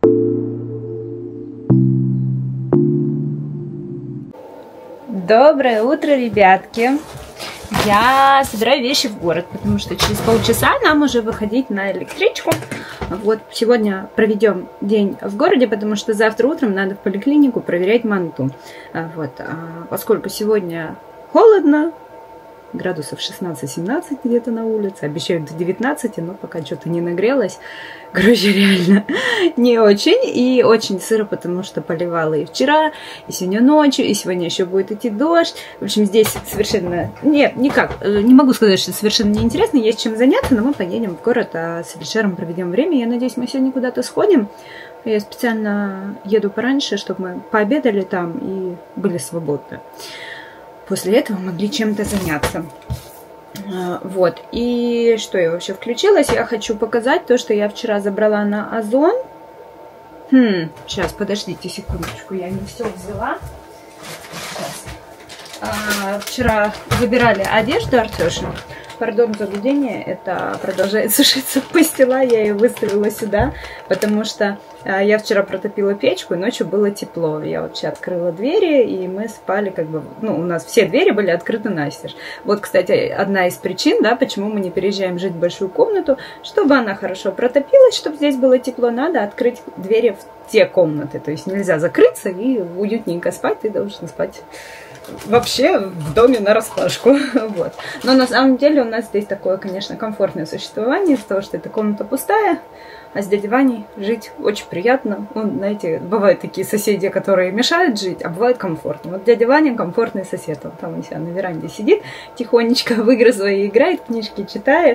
Доброе утро, ребятки! Я собираю вещи в город, потому что через полчаса нам уже выходить на электричку. Вот сегодня проведем день в городе, потому что завтра утром надо в поликлинику проверять манту. Вот, поскольку сегодня холодно, градусов 16-17 где-то на улице, обещают до 19, но пока что-то не нагрелось. Короче, реально не очень. И очень сыро, потому что поливала и вчера, и сегодня ночью, и сегодня еще будет идти дождь. В общем, здесь совершенно... Нет, никак. Не могу сказать, что совершенно неинтересно. Есть чем заняться, но мы поедем в город, а с Алишером проведем время. Я надеюсь, мы сегодня куда-то сходим. Я специально еду пораньше, чтобы мы пообедали там и были свободны. После этого могли чем-то заняться. Вот. И что я вообще включилась? Я хочу показать то, что я вчера забрала на Озон. Сейчас, подождите секундочку, я не все взяла. Вчера выбирали одежду Артёши. Пардон за гудение, это продолжает сушиться пастила, я ее выставила сюда, потому что я вчера протопила печку, и ночью было тепло. Я вообще открыла двери, и мы спали как бы, ну, у нас все двери были открыты настежь. Вот, кстати, одна из причин, да, почему мы не переезжаем жить в большую комнату, чтобы она хорошо протопилась, чтобы здесь было тепло, надо открыть двери в те комнаты. То есть нельзя закрыться и уютненько спать, ты должен спать вообще в доме нараспашку. Вот. Но на самом деле у нас здесь такое, конечно, комфортное существование из-за того, что эта комната пустая, а с дядей Ваней жить очень приятно. Ну, знаете, бывают такие соседи, которые мешают жить, а бывает комфортно. Вот дядя Ваня комфортный сосед. Он там у себя на веранде сидит, тихонечко в игры свои играет, книжки читает.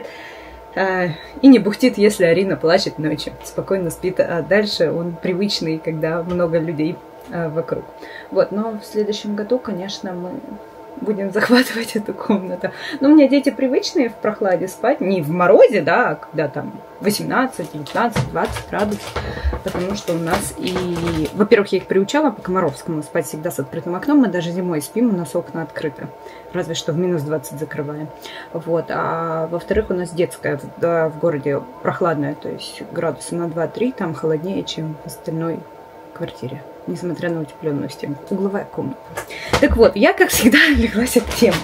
И не бухтит, если Арина плачет ночью. Спокойно спит. А дальше он привычный, когда много людей вокруг. Вот, но в следующем году, конечно, мы будем захватывать эту комнату. Но у меня дети привычные в прохладе спать, не в морозе, да, а когда там 18, 19, 20 градусов, потому что у нас и... Во-первых, я их приучала по Комаровскому спать всегда с открытым окном, мы даже зимой спим, у нас окна открыты, разве что в минус 20 закрываем. Вот, а во-вторых, у нас детская в городе прохладная, то есть градуса на 2-3, там холоднее, чем в остальной квартире, несмотря на утепленную стенку. Угловая комната. Так вот, я, как всегда, леглась от темы.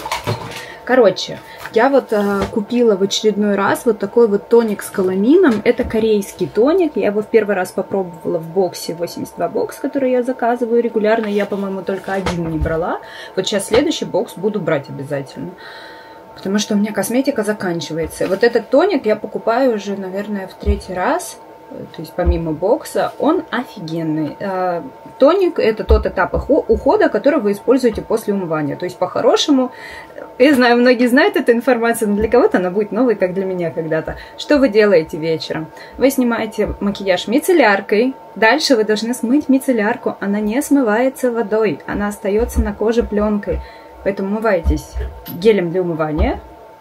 Короче, я вот купила в очередной раз вот такой вот тоник с каламином. Это корейский тоник. Я его в первый раз попробовала в боксе, 82 бокс, который я заказываю регулярно. Я, по-моему, только один не брала. Вот сейчас следующий бокс буду брать обязательно. Потому что у меня косметика заканчивается. Вот этот тоник я покупаю уже, наверное, в 3-й раз. То есть помимо бокса, он офигенный. Тоник – это тот этап ухода, который вы используете после умывания. То есть по-хорошему, я знаю, многие знают эту информацию, но для кого-то она будет новой, как для меня когда-то. Что вы делаете вечером? Вы снимаете макияж мицелляркой. Дальше вы должны смыть мицеллярку. Она не смывается водой, она остается на коже пленкой. Поэтому умываетесь гелем для умывания.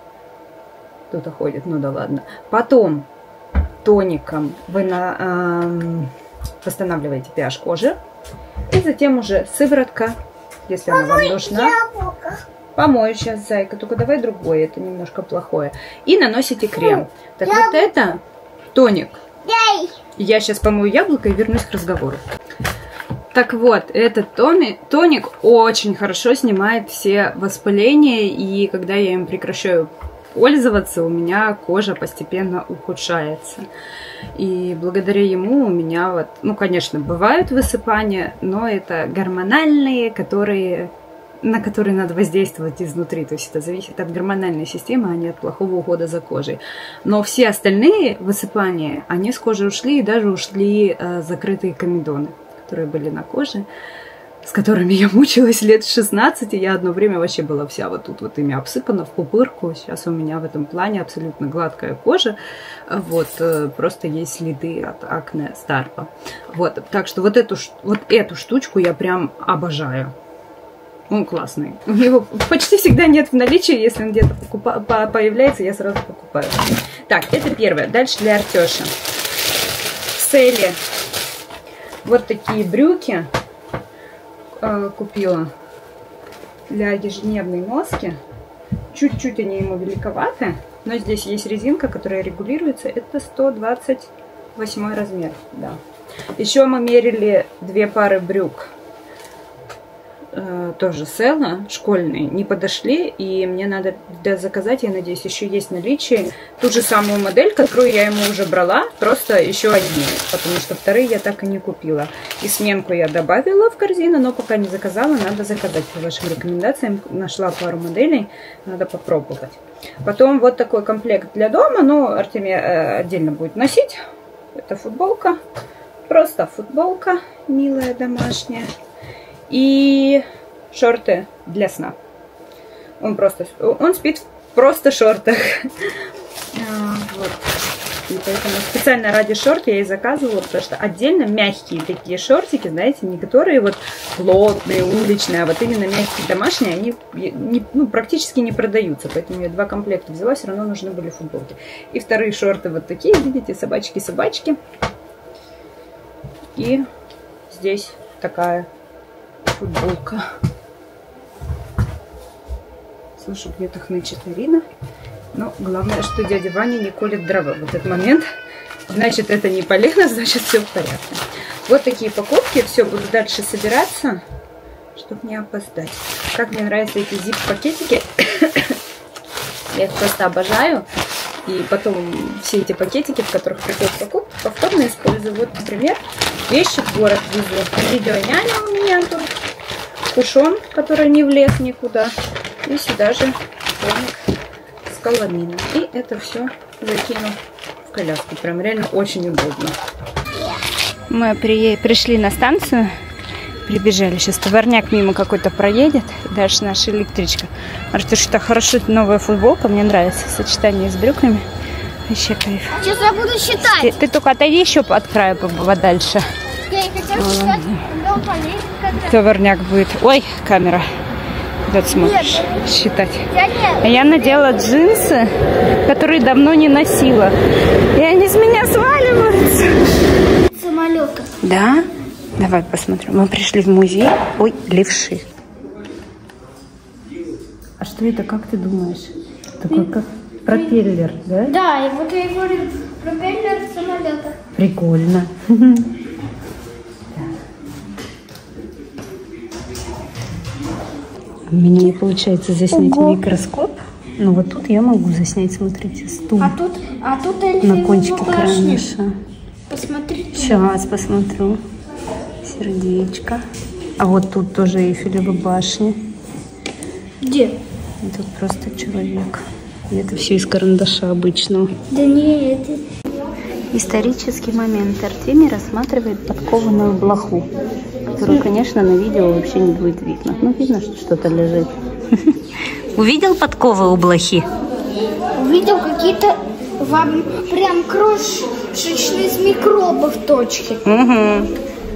Кто-то ходит, ну да ладно. Потом тоником вы восстанавливаете pH кожи. И затем уже сыворотка, если она вам нужна. Помою сейчас, зайка, только давай другое, это немножко плохое. И наносите крем. Так вот это тоник. Я сейчас помою яблоко и вернусь к разговору. Так вот, этот тоник очень хорошо снимает все воспаления. И когда я им прекращаю пользоваться, у меня кожа постепенно ухудшается. И благодаря ему у меня вот, ну, конечно, бывают высыпания, но это гормональные, на которые надо воздействовать изнутри. То есть это зависит от гормональной системы, а не от плохого ухода за кожей. Но все остальные высыпания, они с кожи ушли, и даже ушли закрытые комедоны, которые были на коже, с которыми я мучилась лет 16, и я одно время вообще была вся вот тут вот ими обсыпана в пупырку. Сейчас у меня в этом плане абсолютно гладкая кожа, вот, просто есть следы от акне старого. Вот, так что вот эту штучку я прям обожаю. Он классный. Его почти всегда нет в наличии, если он где-то появляется, я сразу покупаю. Так, это первое. Дальше для Артёши. В Селе вот такие брюки купила для ежедневной носки. Чуть-чуть они ему великоваты, но здесь есть резинка, которая регулируется. Это 128 размер, да. Еще мы мерили 2 пары брюк. Тоже Села, школьные, не подошли, и мне надо заказать, я надеюсь, еще есть в наличии ту же самую модель, которую я ему уже брала, просто еще одни, потому что вторые я так и не купила. И сменку я добавила в корзину, но пока не заказала, надо заказать по вашим рекомендациям. Нашла пару моделей, надо попробовать. Потом вот такой комплект для дома, но Артемий отдельно будет носить. Это футболка, просто футболка милая, домашняя. И шорты для сна. Он спит в просто шортах. Вот. И поэтому специально ради шорт я и заказывала, потому что отдельно мягкие такие шортики, знаете, не которые вот плотные, уличные, а вот именно мягкие домашние, они практически не продаются. Поэтому я 2 комплекта взяла, все равно нужны были футболки. И вторые шорты вот такие, видите, собачки-собачки. И здесь такая футболка. Слышу, где-то хнычет Ирина. Но главное, что дядя Ваня не колет дрова в этот момент. Значит, это не полезно, значит, все в порядке. Вот такие покупки. Все, буду дальше собираться, чтобы не опоздать. Как мне нравятся эти зип-пакетики. Я их просто обожаю. И потом все эти пакетики, в которых приходят покупки, повторно использую. Вот, например, вещи в город везу. Видео няня у меня тут. Кушон, который не влез никуда. И сюда же томик с каламином. И это все закину в коляску. Прям реально очень удобно. Мы пришли на станцию. Прибежали. Сейчас товарняк мимо какой-то проедет. Дальше наша электричка. Артюш, это хорошо, новая футболка. Мне нравится сочетание с брюками. Вообще кайф. Сейчас я буду считать. Ты только отойди еще от края подальше. Я не хотела считать. Товарняк будет. Ой, камера. Вот смотришь. Нет, считать. Я надела джинсы, которые давно не носила. И они с меня сваливаются. Самолеты. Да? Давай посмотрим. Мы пришли в музей. Ой, левши. А что это, как ты думаешь? Такой как пропеллер, да? Да, и вот я говорю, пропеллер самолета. Прикольно. У меня не получается заснять микроскоп. Но вот тут я могу заснять, смотрите, стул. А тут на кончике карандаша. Посмотрите. Сейчас посмотрю. Сердечко. А вот тут тоже Эйфелева башня. Где? И тут просто человек. И это все из карандаша обычного. Да не, это... Исторический момент. Артемий рассматривает подкованную блоху, которую, конечно, на видео вообще не будет видно. Ну, видно, что что-то лежит. Увидел подковы у блохи? Увидел какие-то прям крошечные из микробов точки. Угу.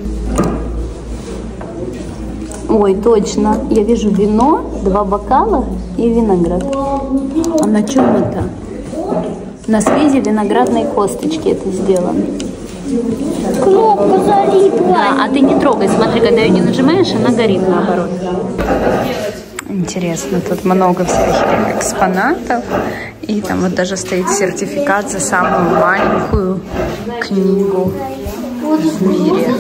Ой, точно. Я вижу вино, 2 бокала и виноград. А на чем это? На связи виноградной косточки это сделано. Кнопка залипла. Да, а ты не трогай. Смотри, когда ее не нажимаешь, она горит наоборот. Интересно, тут много всяких экспонатов. И там вот даже стоит сертификат за самую маленькую книгу в мире.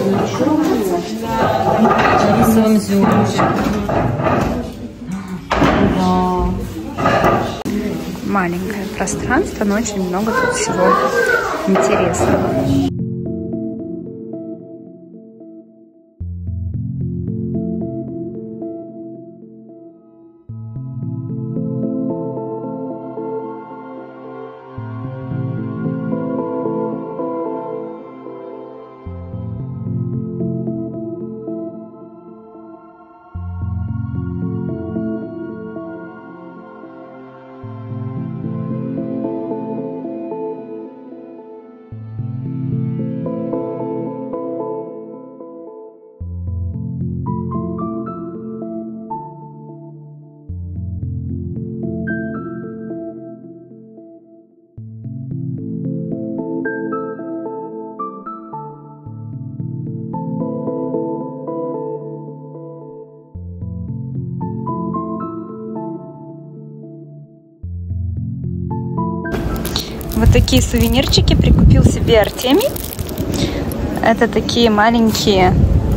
Маленькое пространство, но очень много тут всего интересного. Вот такие сувенирчики прикупил себе Артемий. Это такие маленькие,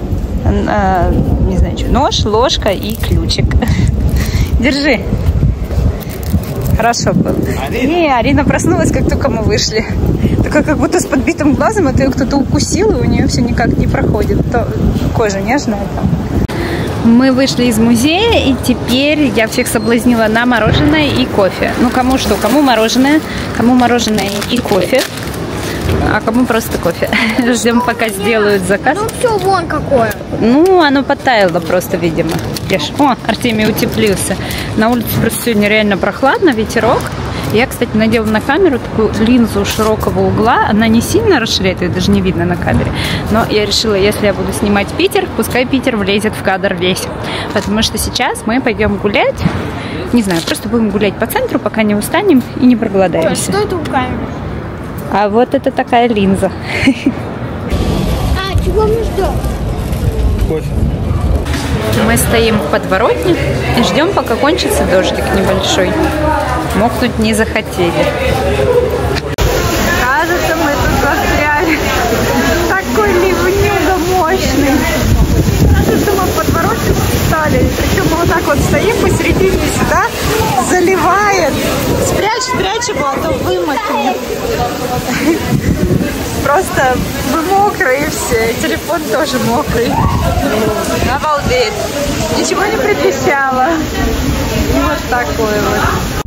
не знаю, что, нож, ложка и ключик. Держи. Хорошо было. Не, Арина проснулась, как только мы вышли. Такая, как будто с подбитым глазом, это ее кто-то укусил, и у нее все никак не проходит. Кожа нежная там. Мы вышли из музея, и теперь я всех соблазнила на мороженое и кофе. Ну, кому что? Кому мороженое и кофе, а кому просто кофе. Ждем, пока сделают заказ. Ну, все, вон какое. Ну, оно подтаяло просто, видимо. О, Артемий утеплился. На улице просто сегодня реально прохладно, ветерок. Я, кстати, надела на камеру такую линзу широкого угла. Она не сильно расширяет, ее даже не видно на камере. Но я решила, если я буду снимать Питер, пускай Питер влезет в кадр весь. Потому что сейчас мы пойдем гулять. Не знаю, просто будем гулять по центру, пока не устанем и не проголодаемся. Что это у камеры? А вот это такая линза. А, чего мы ждем? Кофе. Мы стоим в подворотне и ждем, пока кончится дождик небольшой. Мокнуть не захотели. Кажется, мы тут застряли. Такой ливнюга мощный. Кажется, мы в подворотне встали. Причем мы вот так вот стоим посередине, сюда заливает. Спрячь его, а то вымокнет. Просто мы мокрые все, телефон тоже мокрый. Обалдеть. Ничего не предвещало. И вот такое вот.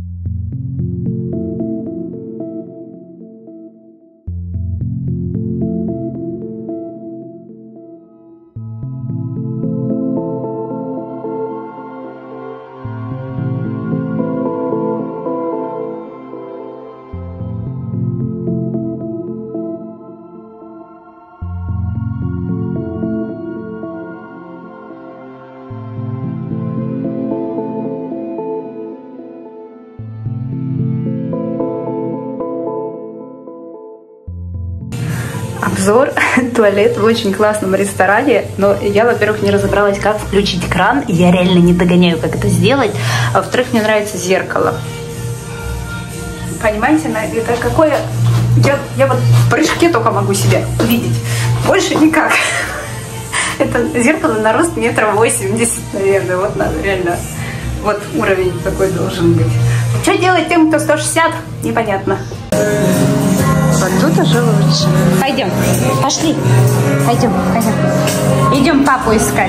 Обзор туалет в очень классном ресторане, но я, во-первых, не разобралась, как включить кран, и я реально не догоняю, как это сделать, а во-вторых, мне нравится зеркало. Понимаете, это какое... Я вот в прыжке только могу себя видеть, больше никак. Это зеркало на рост 1,80 м, наверное, вот надо, реально, вот уровень такой должен быть. Что делать тем, кто 160, непонятно. Вот тут уже лучше. Пойдем, пошли. Пойдем. Идем папу искать.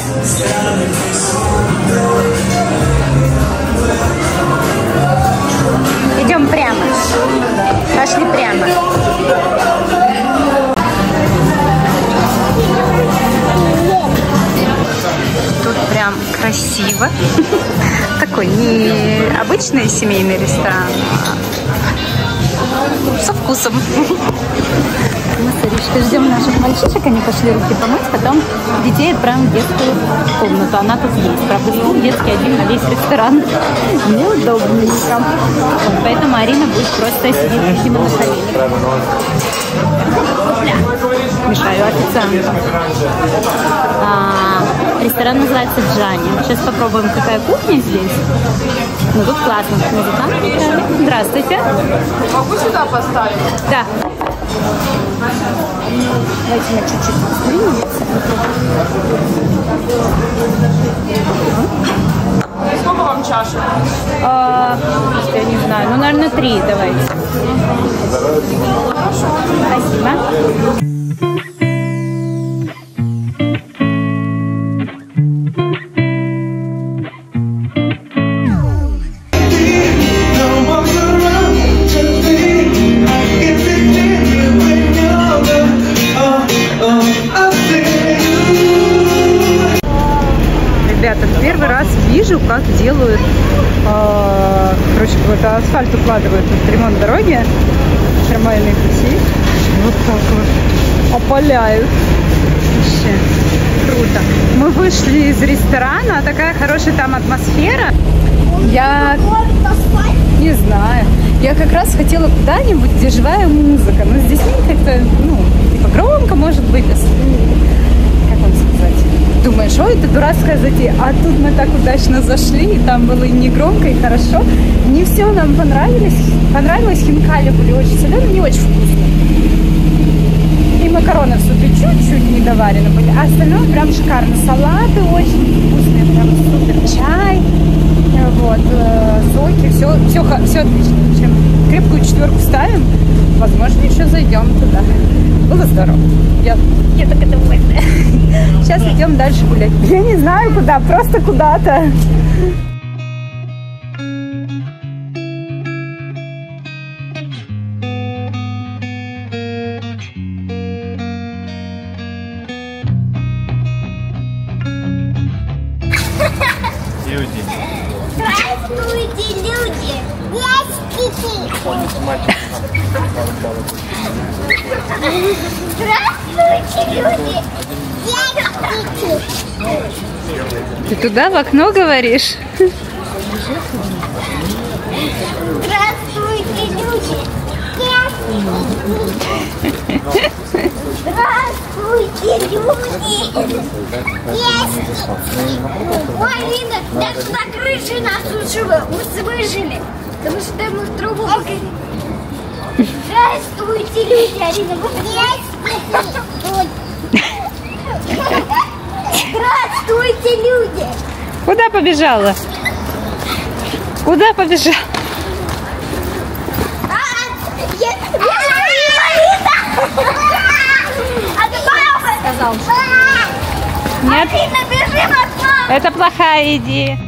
Идем прямо. Пошли прямо. Тут прям красиво. Такой не обычный семейный ресторан, со вкусом. Мы с Аришкой ждем наших мальчишек, они пошли руки помыть, потом детей отправим в детскую комнату. Она тут есть. Правда, стул детский один на весь ресторан. Неудобненько. Вот, поэтому Арина будет просто сидеть именно на коленях. Мешаю официанту. Ресторан называется Джани. Сейчас попробуем, какая кухня здесь. Ну, тут классно. Музыкант. Здравствуйте. Могу сюда поставить? Да. Давайте мы чуть-чуть подвинемся. Сколько вам чашек? Я не знаю. Ну, наверное, 3 давайте. Спасибо. Ребята, первый раз вижу, как делают, короче, какой-то асфальт укладывают в ремонт дороги, трамвайные пути. Вот так вот опаляют. Вообще круто. Мы вышли из ресторана, такая хорошая там атмосфера. Я не знаю. Я как раз хотела куда-нибудь, где живая музыка. Но здесь как-то, ну, типа громко, может быть. Как вам сказать? Думаешь, ой, это дурацкая затея. А тут мы так удачно зашли, и там было и не громко, и хорошо. Не все нам понравилось. Понравилось, хинкали были очень соленые, не очень вкусные. И макароны в супе чуть-чуть недоварены были, а остальное прям шикарно. Салаты очень вкусные, прям супер. Чай, вот, соки, все отлично. В общем, крепкую 4 ставим. Возможно, еще зайдем туда. Было здорово. Я так довольна. Сейчас идем дальше гулять. Я не знаю куда, просто куда-то. Люди. Здравствуйте, люди! Ящики! Здравствуйте, люди! Ящики! Ты туда в окно говоришь? Здравствуйте, люди! Ящики! Здравствуйте, люди! Ящики! Ой, Лина, даже на крыше нас выжили. Потому что мы в трубу покатили. Здравствуйте, люди! Алина, вы здравствуйте, люди! Куда побежала? Куда побежала? Сказал. Нет, Алина, бежим от мамы! это плохая идея.